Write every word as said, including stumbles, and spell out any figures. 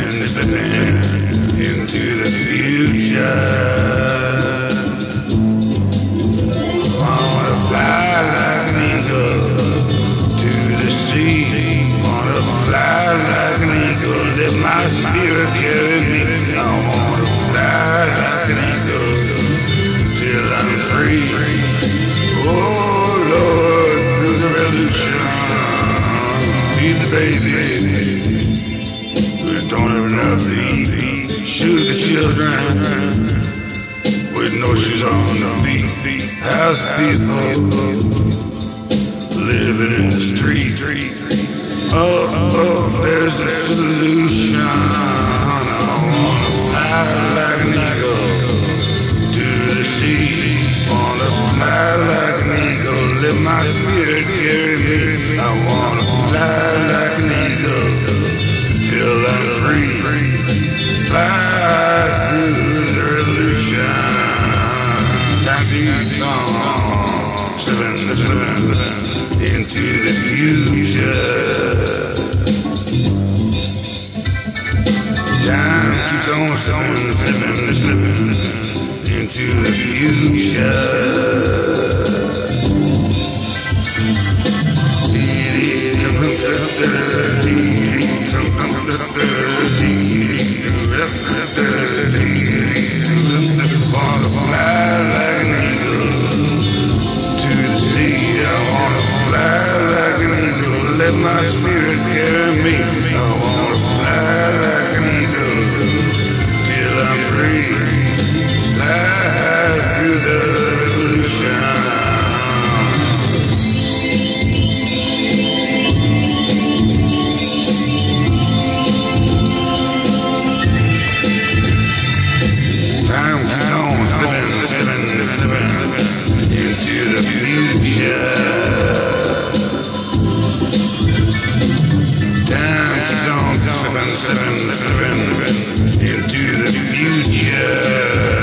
slipping, slipping into the future. I wanna fly like an eagle to the sea. Wanna fly like an eagle, let my spirit carry me. I wanna fly like an eagle till I'm free. Oh Lord, through the revolution, feed the baby. We don't have enough to eat. Shoot the children with no shoes on their feet. How's people living in the street? Oh, oh, there's the solution. I wanna fly like an eagle to the sea. Wanna fly like an eagle, let my spirit carry me. I wanna fly like an eagle till I'm free. Fly through the revolution. Time to eat song, slipping, slipping into the future. Time keeps on slipping, slipping, slipping into the future. Wanna fly like an eagle to the sea. I wanna fly like an eagle, let my spirit carry me. I wanna fly like an eagle till I'm free. Fly through the revolution. Time keeps on slipping, slipping, slipping into the future. Time keeps on slipping, slipping, slipping into the future.